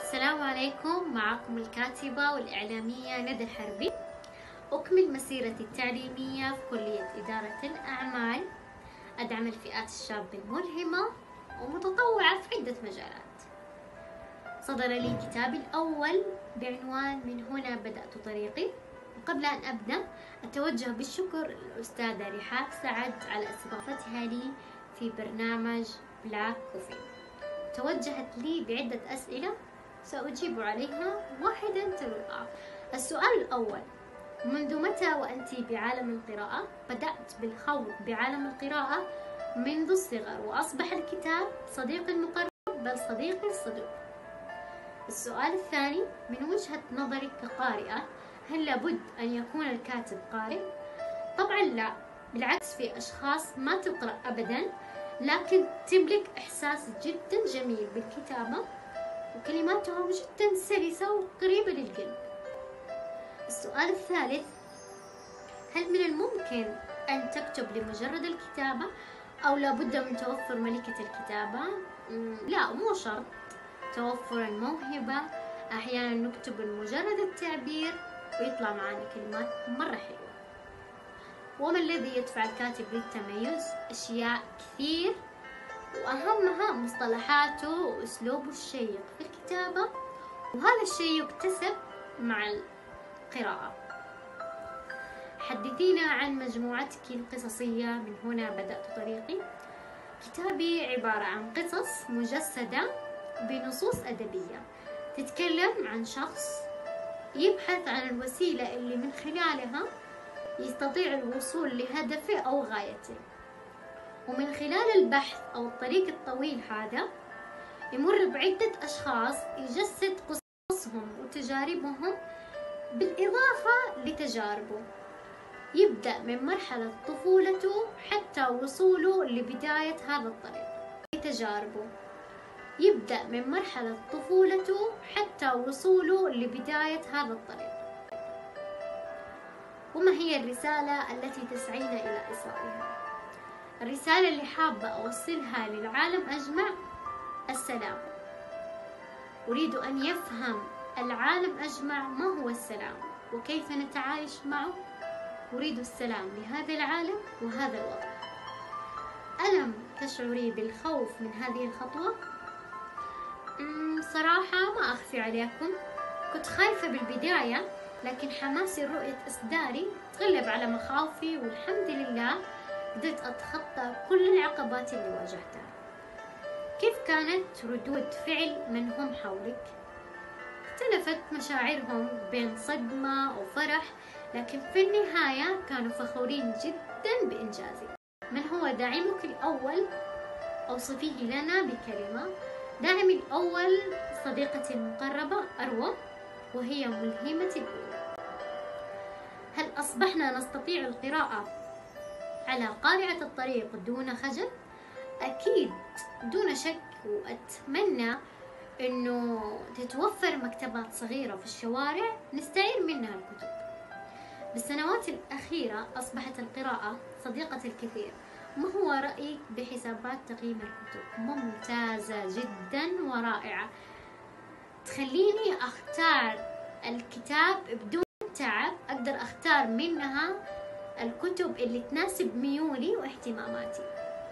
السلام عليكم، معكم الكاتبة والإعلامية ندى الحربي. أكمل مسيرتي التعليمية في كلية إدارة الأعمال، أدعم الفئات الشابة الملهمة ومتطوعة في عدة مجالات. صدر لي كتابي الأول بعنوان من هنا بدأت طريقي. وقبل أن أبدأ أتوجه بالشكر للأستاذة رحاب سعد على استضافتها لي في برنامج بلاك كوفي. توجهت لي بعدة أسئلة سأجيب عليها واحدا تلو الآخر. السؤال الأول: منذ متى وأنت بعالم القراءة؟ بدأت بالخوض بعالم القراءة منذ الصغر، وأصبح الكتاب صديقي المقرب بل صديقي الصدوق. السؤال الثاني: من وجهة نظرك كقارئة، هل لابد أن يكون الكاتب قارئ؟ طبعا لا، بالعكس، في أشخاص ما تقرأ أبدا لكن تملك إحساس جدا جميل بالكتابة وكلماتهم جدا سلسة وقريبة للقلب. السؤال الثالث: هل من الممكن أن تكتب لمجرد الكتابة أو لابد من توفر ملكة الكتابة؟ لا، مو شرط توفر الموهبة، أحيانا نكتب لمجرد التعبير ويطلع معنا كلمات مرة حلوة. وما الذي يدفع الكاتب للتميز؟ أشياء كثير، وأهمها مصطلحاته وأسلوبه الشيق في الكتابة، وهذا الشيء يكتسب مع القراءة. حدثينا عن مجموعتك القصصية من هنا بدأت طريقي. كتابي عبارة عن قصص مجسدة بنصوص أدبية تتكلم عن شخص يبحث عن الوسيلة اللي من خلالها يستطيع الوصول لهدفه أو غايته، ومن خلال البحث أو الطريق الطويل هذا يمر بعدة أشخاص يجسد قصصهم وتجاربهم بالإضافة لتجاربه. يبدأ من مرحلة طفولته حتى وصوله لبداية هذا الطريق. يبدأ من مرحلة طفولته حتى وصوله لبداية هذا الطريق. وما هي الرسالة التي تسعين إلى إيصالها؟ الرسالة اللي حابة أوصلها للعالم أجمع: السلام. أريد أن يفهم العالم أجمع ما هو السلام وكيف نتعايش معه. أريد السلام لهذا العالم وهذا الوطن. ألم تشعري بالخوف من هذه الخطوة؟ صراحة ما أخفي عليكم، كنت خايفة بالبداية، لكن حماسي لرؤية إصداري تغلب على مخاوفي، والحمد لله قدرت أتخطى كل العقبات اللي واجهتها. كيف كانت ردود فعل من هم حولك؟ اختلفت مشاعرهم بين صدمة وفرح، لكن في النهاية كانوا فخورين جدا بإنجازي. من هو داعمك الأول؟ أوصفيه لنا بكلمة. داعمي الأول صديقتي المقربة أروى، وهي ملهمتي الأولى. هل أصبحنا نستطيع القراءة على قارعة الطريق دون خجل؟ أكيد دون شك، وأتمنى أنه تتوفر مكتبات صغيرة في الشوارع نستعير منها الكتب. بالسنوات الأخيرة أصبحت القراءة صديقة الكثير. ما هو رأيك بحسابات تقييم الكتب؟ ممتازة جدا ورائعة، تخليني أختار الكتاب بدون تعب، أقدر أختار منها الكتب اللي تناسب ميولي واهتماماتي.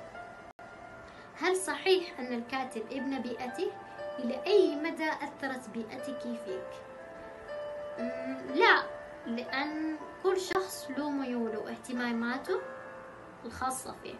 هل صحيح أن الكاتب ابن بيئته؟ إلى أي مدى أثرت بيئتك فيك؟ لا، لأن كل شخص له ميوله واهتماماته الخاصة فيه.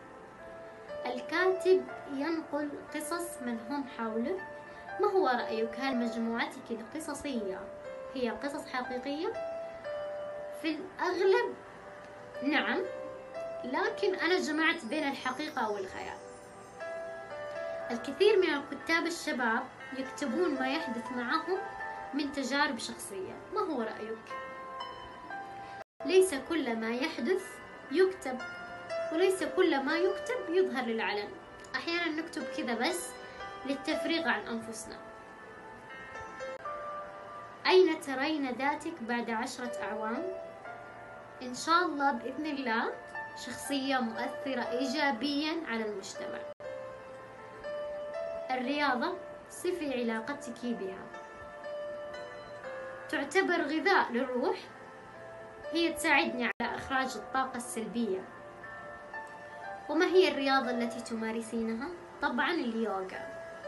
الكاتب ينقل قصص من هم حوله. ما هو رأيك؟ هل مجموعتك القصصية هي قصص حقيقية؟ في الأغلب نعم، لكن أنا جمعت بين الحقيقة والخيال. الكثير من الكتاب الشباب يكتبون ما يحدث معهم من تجارب شخصية. ما هو رأيك؟ ليس كل ما يحدث يكتب، وليس كل ما يكتب يظهر للعلن. أحيانا نكتب كذا بس للتفريغ عن أنفسنا. أين ترين ذاتك بعد 10 أعوام؟ إن شاء الله بإذن الله شخصية مؤثرة إيجابيا على المجتمع. الرياضة صفي علاقتك بها. تعتبر غذاء للروح، هي تساعدني على إخراج الطاقة السلبية. وما هي الرياضة التي تمارسينها؟ طبعا اليوغا.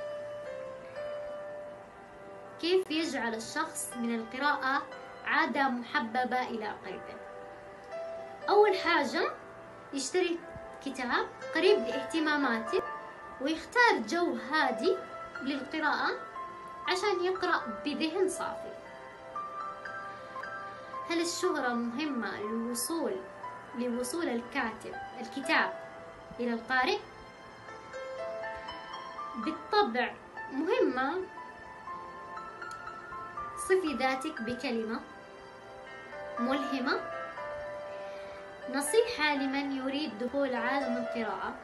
كيف يجعل الشخص من القراءة عادة محببة إلى قلبه؟ أول حاجة يشتري كتاب قريب لاهتماماته ويختار جو هادي للقراءة عشان يقرأ بذهن صافي. هل الشهرة مهمة لوصول الكتاب إلى القارئ؟ بالطبع مهمة. صفي ذاتك بكلمة ملهمة. نصيحة لمن يريد دخول عالم القراءة: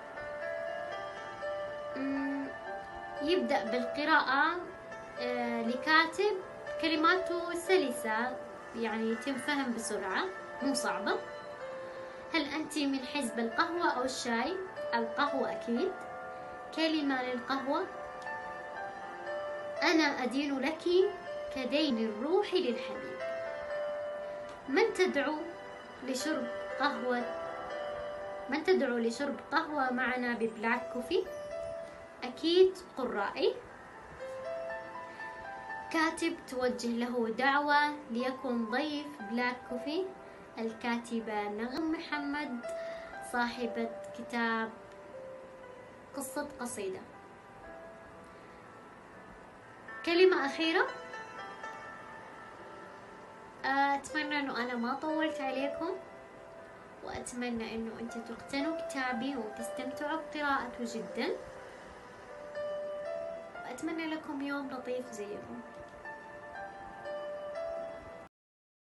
يبدأ بالقراءة لكاتب كلماته سلسة، يعني تنفهم بسرعة، مو صعبة. هل أنت من حزب القهوة أو الشاي؟ القهوة أكيد. كلمة للقهوة: أنا أدين لك كدين الروح للحبيب. من تدعو لشرب قهوة معنا ببلاك كوفي؟ أكيد قرائي. كاتب توجه له دعوة ليكون ضيف بلاك كوفي؟ الكاتبة نغم محمد، صاحبة كتاب قصة قصيدة. كلمة أخيرة، أتمنى أنه أنا ما طولت عليكم، وأتمنى أنه أنتوا تقتنوا كتابي وتستمتعوا بقراءته جدا، وأتمنى لكم يوم لطيف زيكم.